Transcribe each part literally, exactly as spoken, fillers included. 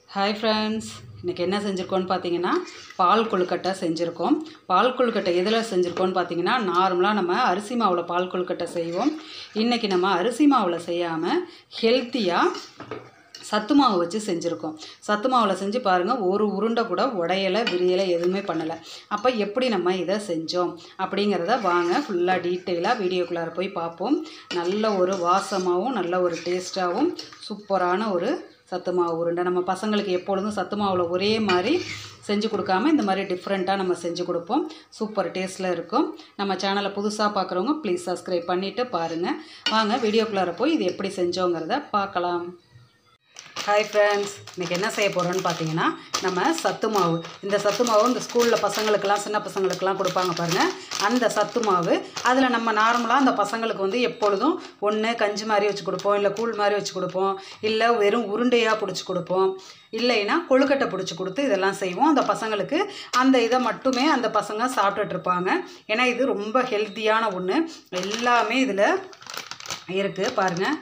Hi friends, இன்றைக்கி என்ன செஞ்சுருக்கோன்னு பார்த்தீங்கன்னா பால் கொழுக்கட்டை செஞ்சுருக்கோம். பால் கொழுக்கட்டை எதில் செஞ்சுருக்கோன்னு பார்த்தீங்கன்னா, நார்மலாக நம்ம அரிசி மாவில் பால் கொழுக்கட்டை செய்வோம். இன்றைக்கி நம்ம அரிசி மாவில் செய்யாமல் ஹெல்த்தியாக சத்து மாவு வச்சு செஞ்சுருக்கோம். சத்து மாவில் செஞ்சு பாருங்கள், ஒரு உருண்டை கூட உடையலை விரியலை எதுவுமே பண்ணலை. அப்போ எப்படி நம்ம இதை செஞ்சோம் அப்படிங்கிறத வாங்க ஃபுல்லாக டீட்டெயிலாக வீடியோக்குள்ளார போய் பார்ப்போம். நல்ல ஒரு வாசமாகவும் நல்ல ஒரு டேஸ்ட்டாகவும் சூப்பரான ஒரு சத்து மாவு உருண்டை. நம்ம பசங்களுக்கு எப்பொழுதும் சத்து மாவில் ஒரே மாதிரி செஞ்சு கொடுக்காம இந்த மாதிரி டிஃப்ரெண்ட்டாக நம்ம செஞ்சு கொடுப்போம். சூப்பர் டேஸ்ட்டில் இருக்கும். நம்ம சேனலை புதுசாக பார்க்குறவங்க ப்ளீஸ் சப்ஸ்கிரைப் பண்ணிவிட்டு பாருங்கள். வாங்க வீடியோக்குள்ளார போய் இது எப்படி செஞ்சோங்கிறத பார்க்கலாம். ஹாய் ஃப்ரெண்ட்ஸ், இன்றைக்கி என்ன செய்ய போகிறோன்னு பார்த்தீங்கன்னா, நம்ம சத்து மாவு, இந்த சத்து மாவு இந்த ஸ்கூலில் பசங்களுக்கெல்லாம் சின்ன பசங்களுக்கெல்லாம் கொடுப்பாங்க பாருங்கள், அந்த சத்து மாவு. அதில் நம்ம நார்மலாக அந்த பசங்களுக்கு வந்து எப்பொழுதும் ஒன்று கஞ்சி மாதிரி வச்சு கொடுப்போம், இல்லை கூழ் மாதிரி வச்சு கொடுப்போம், இல்லை வெறும் உருண்டையாக பிடிச்சி கொடுப்போம், இல்லைன்னா கொழுக்கட்டை பிடிச்சி கொடுத்து இதெல்லாம் செய்வோம். அந்த பசங்களுக்கு அந்த இதை மட்டுமே அந்த பசங்க சாப்பிட்டுட்ருப்பாங்க. ஏன்னா இது ரொம்ப ஹெல்த்தியான ஒன்று. எல்லாமே இதில் இருக்குது பாருங்கள்,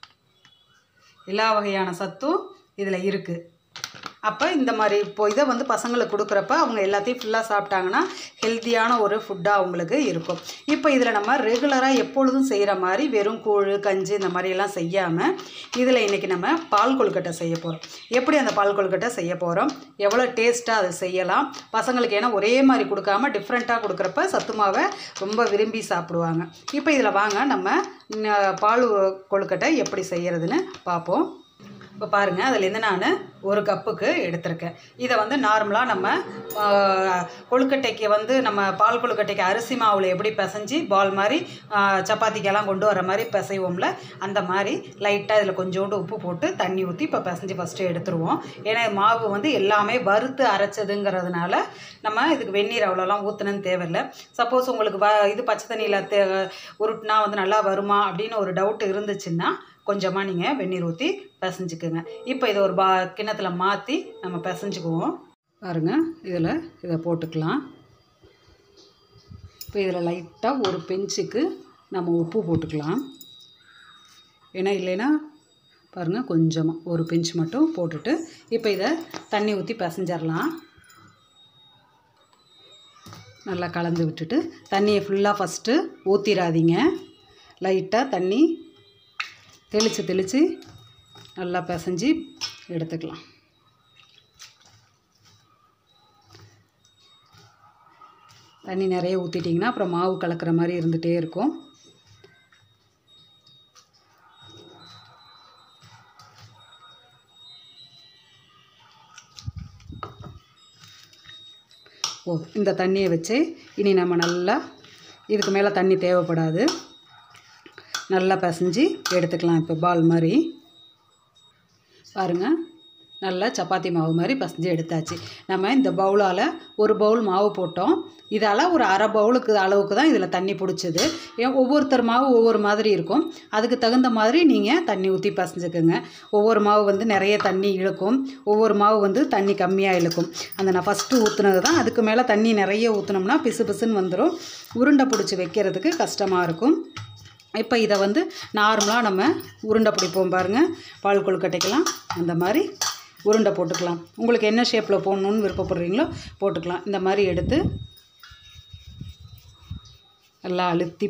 எல்லா வகையான சத்தும் இதில் இருக்குது. அப்போ இந்த மாதிரி இப்போ இதை வந்து பசங்களுக்கு கொடுக்குறப்ப அவங்க எல்லாத்தையும் ஃபுல்லாக சாப்பிட்டாங்கன்னா ஹெல்த்தியான ஒரு ஃபுட்டாக அவங்களுக்கு இருக்கும். இப்போ இதில் நம்ம ரெகுலராக எப்பொழுதும் செய்கிற மாதிரி வெறும் கூழ் கஞ்சி இந்த மாதிரியெல்லாம் செய்யாமல் இதில் இன்றைக்கி நம்ம பால் கொழுக்கட்டை செய்ய போகிறோம். எப்படி அந்த பால் கொழுக்கட்டை செய்ய போகிறோம், எவ்வளோ டேஸ்ட்டாக அதை செய்யலாம் பசங்களுக்கு. ஏன்னா ஒரே மாதிரி கொடுக்காம டிஃப்ரெண்ட்டாக கொடுக்குறப்ப சத்து மாவை ரொம்ப விரும்பி சாப்பிடுவாங்க. இப்போ இதில் வாங்க நம்ம பால் கொழுக்கட்டை எப்படி செய்கிறதுன்னு பார்ப்போம். இப்போ பாருங்கள், அதுலேருந்து நான் ஒரு கப்புக்கு எடுத்திருக்கேன். இதை வந்து நார்மலாக நம்ம கொழுக்கட்டைக்கு வந்து நம்ம பால் கொழுக்கட்டைக்கு அரிசி மாவில் எப்படி பிசைஞ்சு பால் மாதிரி சப்பாத்திக்கெல்லாம் கொண்டு வர மாதிரி பிசைவோம்ல, அந்த மாதிரி லைட்டாக இதில் கொஞ்சோண்டு உப்பு போட்டு தண்ணி ஊற்றி இப்போ பிசைஞ்சு ஃபஸ்ட்டு எடுத்துருவோம். ஏன்னா மாவு வந்து எல்லாமே வறுத்து அரைச்சதுங்கிறதுனால நம்ம இதுக்கு வெந்நீர் அவ்வளோலாம் ஊற்றணுன்னு தேவையில்லை. சப்போஸ் உங்களுக்கு வ இது பச்சை தண்ணியில் தே உருட்டினா வந்து நல்லா வருமா அப்படின்னு ஒரு டவுட் இருந்துச்சுன்னா கொஞ்சமாக நீங்கள் வெந்நீர் ஊற்றி பிசைஞ்சுக்குங்க. இப்போ இதை ஒரு பா கிண்ணத்தில் மாற்றி நம்ம பிசைஞ்சுக்குவோம். பாருங்கள், இதில் இதை போட்டுக்கலாம். இப்போ இதில் லைட்டாக ஒரு பெஞ்சுக்கு நம்ம உப்பு போட்டுக்கலாம். ஏன்னா இல்லைன்னா பாருங்கள், கொஞ்சமாக ஒரு பெஞ்ச் மட்டும் போட்டுட்டு இப்போ இதை தண்ணி ஊற்றி பிசைஞ்சிடலாம். நல்லா கலந்து விட்டுட்டு தண்ணியை ஃபுல்லாக ஃபஸ்ட்டு ஊற்றிடாதீங்க. லைட்டாக தண்ணி தெளித்து தெளித்து நல்லா பிசைஞ்சு எடுத்துக்கலாம். தண்ணி நிறைய ஊற்றிட்டிங்கன்னா அப்புறம் மாவு கலக்கிற மாதிரி இருந்துகிட்டே இருக்கும். ஓ, இந்த தண்ணியை வச்சு இனி நம்ம நல்லா, இதுக்கு மேலே தண்ணி தேவைப்படாது, நல்லா பிசைஞ்சு எடுத்துக்கலாம். இப்போ பால் மாதிரி பாருங்கள், நல்லா சப்பாத்தி மாவு மாதிரி பிசைஞ்சு எடுத்தாச்சு. நம்ம இந்த பவுலால் ஒரு பவுல் மாவு போட்டோம். இதால் ஒரு அரை பவுலுக்கு அளவுக்கு தான் இதில் தண்ணி பிடிச்சது. ஏன் ஒவ்வொருத்தர் மாவு ஒவ்வொரு மாதிரி இருக்கும், அதுக்கு தகுந்த மாதிரி நீங்கள் தண்ணி ஊற்றி பிசைஞ்சுக்குங்க. ஒவ்வொரு மாவு வந்து நிறைய தண்ணி இழுக்கும், ஒவ்வொரு மாவு வந்து தண்ணி கம்மியாக இழுக்கும். அந்த நான் ஃபஸ்ட்டு ஊற்றுனது தான். அதுக்கு மேலே தண்ணி நிறைய ஊற்றினோம்னா பிசு பிசுன்னு வந்துடும், உருண்டை பிடிச்சி வைக்கிறதுக்கு கஷ்டமாக இருக்கும். இப்போ இதை வந்து நார்மலாக நம்ம உருண்டை பிடிப்போம் பாருங்கள், பால் கொழுக்கட்டைக்கெல்லாம் அந்த மாதிரி உருண்டை போட்டுக்கலாம். உங்களுக்கு என்ன ஷேப்பில் போடணுன்னு விருப்பப்படுறீங்களோ போட்டுக்கலாம். இந்த மாதிரி எடுத்து நல்லா அழுத்தி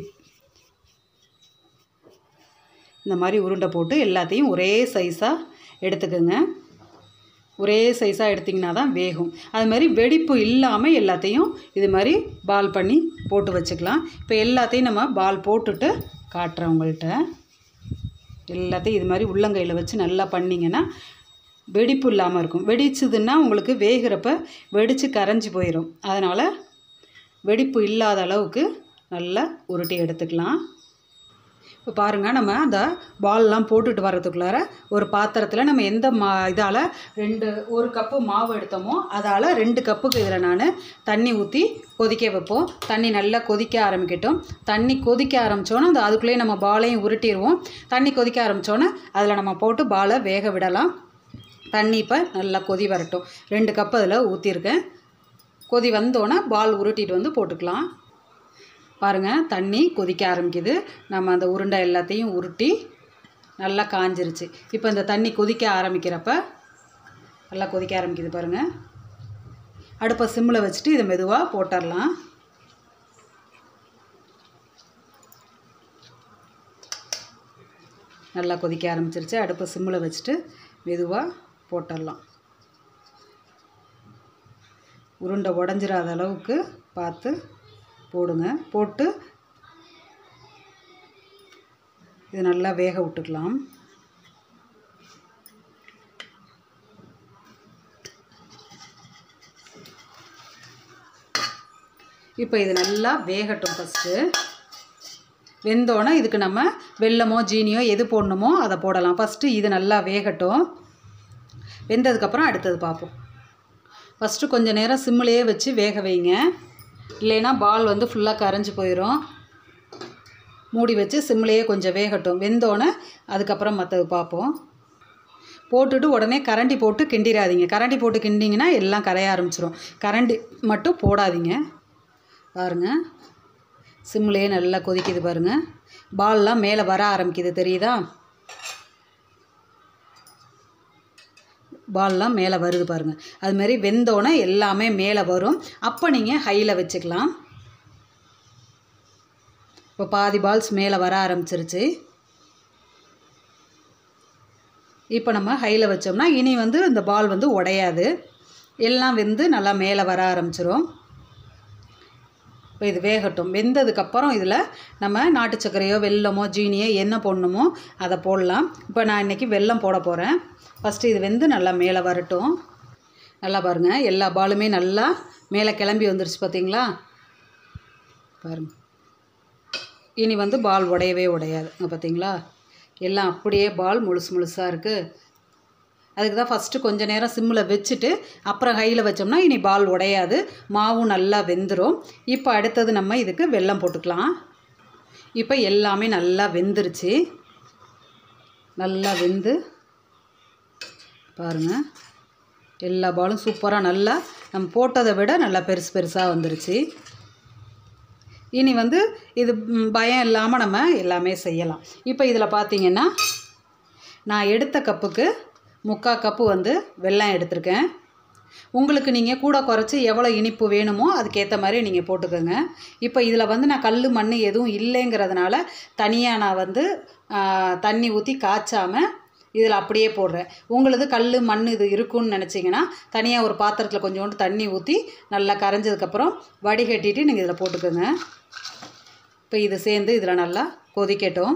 இந்த மாதிரி உருண்டை போட்டு எல்லாத்தையும் ஒரே சைஸாக எடுத்துக்கோங்க. ஒரே சைஸாக எடுத்திங்கன்னா தான் வேகும். அது மாதிரி வெடிப்பு இல்லாமல் எல்லாத்தையும் இது மாதிரி பால் பண்ணி போட்டு வச்சுக்கலாம். இப்போ எல்லாத்தையும் நம்ம பால் போட்டுட்டு காட்டுறேன் உங்கள்கிட்ட. எல்லாத்தையும் இது மாதிரி உள்ளங்கையில் வச்சு நல்லா பண்ணிங்கன்னா வெடிப்பு இல்லாமல் இருக்கும். வெடிச்சதுன்னா உங்களுக்கு வேகிறப்ப வெடித்து கரைஞ்சி போயிடும். அதனால் வெடிப்பு இல்லாத அளவுக்கு நல்லா உருட்டி எடுத்துக்கலாம். இப்போ பாருங்கள், நம்ம அந்த பால்லாம் போட்டுட்டு வர்றதுக்குள்ளார ஒரு பாத்திரத்தில் நம்ம எந்த மா இதால் ரெண்டு ஒரு கப்பு மாவு எடுத்தோமோ அதால் ரெண்டு கப்புக்கு இதில் நான் தண்ணி ஊற்றி கொதிக்க வைப்போம். தண்ணி நல்லா கொதிக்க ஆரம்பிக்கட்டும். தண்ணி கொதிக்க ஆரம்பித்தோன்னே அந்த அதுக்குள்ளேயே நம்ம பாலையும் உருட்டிடுவோம். தண்ணி கொதிக்க ஆரம்பித்தோன்னே அதில் நம்ம போட்டு பாலை வேக விடலாம். தண்ணி இப்போ நல்லா கொதி வரட்டும். ரெண்டு கப்பு அதில் ஊற்றிருக்கேன். கொதி வந்தோன்னே பால் உருட்டிட்டு வந்து போட்டுக்கலாம். பாருங்கள், தண்ணி கொதிக்க ஆரம்பிக்குது. நம்ம அந்த உருண்டை எல்லாத்தையும் உருட்டி நல்லா காஞ்சிருச்சு. இப்போ இந்த தண்ணி கொதிக்க ஆரம்பிக்கிறப்ப நல்லா கொதிக்க ஆரம்பிக்குது பாருங்கள். அடுப்பை சிம்மில் வச்சுட்டு இதை மெதுவாக போட்டுடலாம். நல்லா கொதிக்க ஆரம்பிச்சிருச்சு. அடுப்பை சிம்மில் வச்சுட்டு மெதுவாக போட்டுடலாம். உருண்டை உடஞ்சிராத அளவுக்கு பார்த்து போடுங்க. போட்டு இது நல்லா வேக விட்டுக்கலாம். இப்போ இது நல்லா வேகட்டும். ஃபஸ்ட்டு வெந்தோன்னே இதுக்கு நம்ம வெல்லமோ ஜீனியோ எது போடணுமோ அதை போடலாம். ஃபஸ்ட்டு இது நல்லா வேகட்டும். வெந்ததுக்கப்புறம் அடுத்தது பார்ப்போம். ஃபஸ்ட்டு கொஞ்சம் நேரம் சிம்மிலேயே வச்சு வேக வைங்க. இல்லைன்னா பால் வந்து ஃபுல்லாக கரைஞ்சி போயிடும். மூடி வச்சு சிம்மிலேயே கொஞ்சம் வேகட்டும். வெந்தோன்னே அதுக்கப்புறம் மற்றது பார்ப்போம். போட்டுட்டு உடனே கரண்டி போட்டு கிண்டிடாதீங்க. கரண்டி போட்டு கிண்டிங்கன்னா எல்லாம் கரைய ஆரம்பிச்சிடும். கரண்டி மட்டும் போடாதீங்க. பாருங்கள், சிம்லேயே நல்லா கொதிக்குது பாருங்கள். பால்லாம் மேலே வர ஆரம்பிக்குது, தெரியுதா? பால்லாம் மேலே வருது பாருங்கள். அதுமாரி வெந்தோன்னே எல்லாமே மேலே வரும். அப்போ நீங்கள் ஹையில் வச்சுக்கலாம். இப்போ பாதி பால்ஸ் மேலே வர ஆரம்பிச்சிருச்சு. இப்போ நம்ம ஹையில் வச்சோம்னா இனி வந்து இந்த பால் வந்து உடையாது. எல்லாம் வெந்து நல்லா மேலே வர ஆரம்பிச்சிரும். இப்போ இது வேகட்டும். வெந்ததுக்கப்புறம் இதில் நம்ம நாட்டு சர்க்கரையோ வெல்லமோ ஜீனியோ என்ன போடணுமோ அதை போடலாம். இப்போ நான் இன்றைக்கி வெல்லம் போட போகிறேன். ஃபஸ்ட்டு இது வெந்து நல்லா மேலே வரட்டும். நல்லா பாருங்கள், எல்லா பாலுமே நல்லா மேலே கிளம்பி வந்துருச்சு பார்த்தீங்களா? பாருங்கள், இனி வந்து பால் உடையவே உடையாது. இங்கே பார்த்தீங்களா, எல்லாம் அப்படியே பால் முழுசு முழுசாக இருக்குது. அதுக்கு தான் ஃபஸ்ட்டு கொஞ்சம் நேரம் சிம்மில் வச்சுட்டு அப்புறம் ஹையில் வச்சோம்னா இனி பால் உடையாது. மாவும் நல்லா வெந்துடும். இப்போ அடுத்தது நம்ம இதுக்கு வெல்லம் போட்டுக்கலாம். இப்போ எல்லாமே நல்லா வெந்துருச்சு. நல்லா வெந்து பாருங்கள், எல்லா பாலும் சூப்பராக நல்லா நம்ம போட்டதை விட நல்லா பெருசு பெருசாக வந்துருச்சு. இனி வந்து இது பயம் இல்லாமல் நம்ம எல்லாமே செய்யலாம். இப்போ இதில் பார்த்திங்கன்னா நான் எடுத்த கப்புக்கு முக்கால் கப்பு வந்து வெல்லம் எடுத்திருக்கேன். உங்களுக்கு நீங்கள் கூட குறைச்சி எவ்வளோ இனிப்பு வேணுமோ அதுக்கேற்ற மாதிரி நீங்கள் போட்டுக்கோங்க. இப்போ இதில் வந்து நான் கல் மண் எதுவும் இல்லைங்கிறதுனால தனியாக நான் வந்து தண்ணி ஊற்றி காய்ச்சாமல் இதில் அப்படியே போடுறேன். உங்களது கல் மண் இது இருக்குன்னு நினச்சிங்கன்னா தனியாக ஒரு பாத்திரத்தில் கொஞ்சோண்டு தண்ணி ஊற்றி நல்லா கரைஞ்சதுக்கப்புறம் வடிகட்டிட்டு நீங்கள் இதில் போட்டுக்கோங்க. இப்போ இது சேர்ந்து இதில் நல்லா கொதிக்கட்டும்.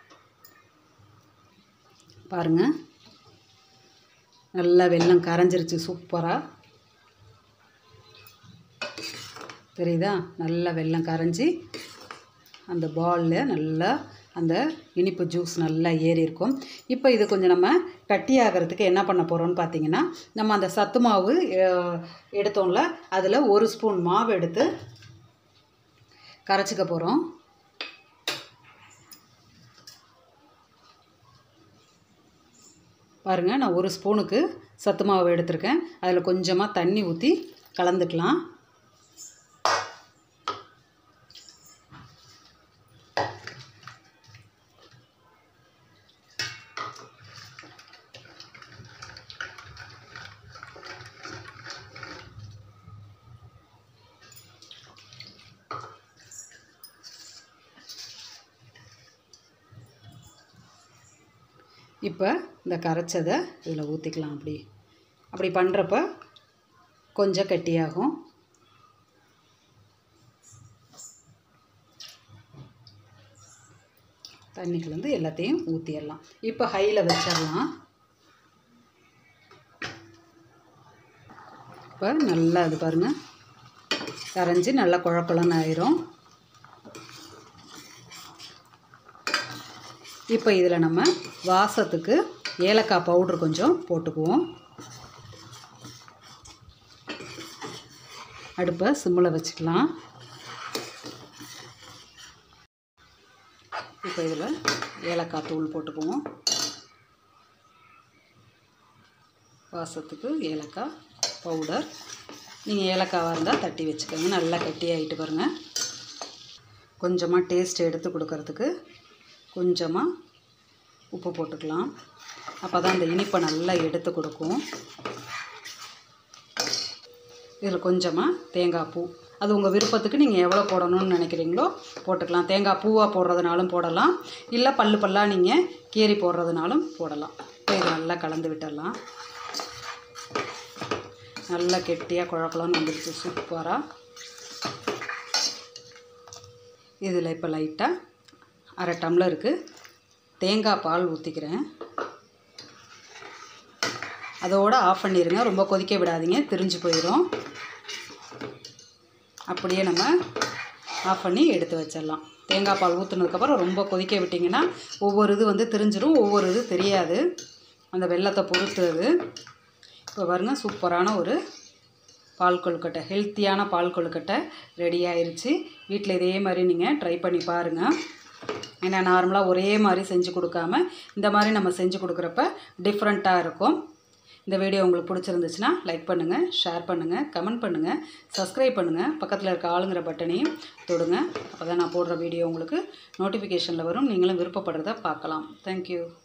பாருங்கள், நல்லா வெல்லம் கரைஞ்சிருச்சு சூப்பராக, தெரியுதா? நல்லா வெல்லம் கரைஞ்சி அந்த பாலில் நல்லா அந்த இனிப்பு ஜூஸ் நல்லா ஏறி இருக்கும். இப்போ இது கொஞ்சம் நம்ம கட்டி ஆகிறதுக்கு என்ன பண்ண போகிறோம்னு பார்த்தீங்கன்னா, நம்ம அந்த சத்து மாவு எடுத்தோம்ல அதில் ஒரு ஸ்பூன் மாவு எடுத்து கரைச்சிக்க போகிறோம். பாருங்கள், நான் ஒரு ஸ்பூனுக்கு சத்து மாவு எடுத்திருக்கேன். அதில் கொஞ்சமாக தண்ணி ஊற்றி கலந்துக்கலாம். இப்போ இந்த கரைச்சதை இதில் ஊற்றிக்கலாம். அப்படி அப்படி பண்ணுறப்ப கொஞ்சம் கட்டியாகும். தண்ணி கலந்து எல்லாத்தையும் ஊற்றிடலாம். இப்போ ஹையில் வச்சிடலாம். இப்போ நல்லா இது பாருங்கள் கரைஞ்சி நல்லா குழக்குழன்னு ஆயிரும். இப்போ இதில் நம்ம வாசத்துக்கு ஏலக்காய் பவுட்ரு கொஞ்சம் போட்டுக்குவோம். அடுப்பை சிம்மில் வச்சுக்கலாம். இப்போ இதில் ஏலக்காய் தூள் போட்டுக்குவோம். வாசத்துக்கு ஏலக்காய் பவுடர். நீங்கள் ஏலக்காவாக இருந்தால் தட்டி வச்சுக்கோங்க. நல்லா கட்டி ஆகிட்டு பாருங்கள். கொஞ்சமாக டேஸ்ட் எடுத்து கொடுக்கறதுக்கு கொஞ்சமாக உப்பு போட்டுக்கலாம். அப்போ தான் அந்த இனிப்பை நல்லா எடுத்து கொடுக்கும். இதில் கொஞ்சமாக தேங்காய் பூ, அது உங்கள் விருப்பத்துக்கு நீங்கள் எவ்வளோ போடணும்னு நினைக்கிறீங்களோ போட்டுக்கலாம். தேங்காய் பூவாக போடுறதுனாலும் போடலாம், இல்லை பல்லு பல்லாக நீங்கள் கீறி போடுறதுனாலும் போடலாம். இப்போ இது நல்லா கலந்து விட்டுடலாம். நல்லா கெட்டியாக குழக்கலான்னு வந்துடுச்சு சூப்பராக. இதில் இப்போ லைட்டாக அரை டம்ளருக்கு தேங்காய் பால் ஊற்றிக்கிறேன். அதோடு ஆஃப் பண்ணிடுங்க, ரொம்ப கொதிக்க விடாதீங்க, திரிஞ்சு போயிடும். அப்படியே நம்ம ஆஃப் பண்ணி எடுத்து வச்சிடலாம். தேங்காய் பால் ஊற்றுனதுக்கப்புறம் ரொம்ப கொதிக்க விட்டிங்கன்னா ஒவ்வொரு இது வந்து திரிஞ்சிடும், ஒவ்வொரு இது தெரியாது, அந்த வெல்லத்தை பொறுத்து அது. இப்போ பாருங்கள் சூப்பரான ஒரு பால் கொழுக்கட்டை, ஹெல்த்தியான பால் கொழுக்கட்டை ரெடி ஆயிடுச்சு. வீட்டில் இதே மாதிரி நீங்கள் ட்ரை பண்ணி பாருங்கள். ஏன்னா நார்மலாக ஒரே மாதிரி செஞ்சு கொடுக்காம இந்த மாதிரி நம்ம செஞ்சு கொடுக்குறப்ப டிஃப்ரெண்ட்டாக இருக்கும். இந்த வீடியோ உங்களுக்கு பிடிச்சிருந்துச்சுன்னா லைக் பண்ணுங்கள், ஷேர் பண்ணுங்கள், கமெண்ட் பண்ணுங்கள், சப்ஸ்கிரைப் பண்ணுங்கள். பக்கத்தில் இருக்க ஆளுங்கிற பட்டனையும் தொடுங்க. அப்போ தான் நான் போடுற வீடியோ உங்களுக்கு நோட்டிஃபிகேஷனில் வரும், நீங்களும் விருப்பப்படுறத பார்க்கலாம். தேங்க்யூ.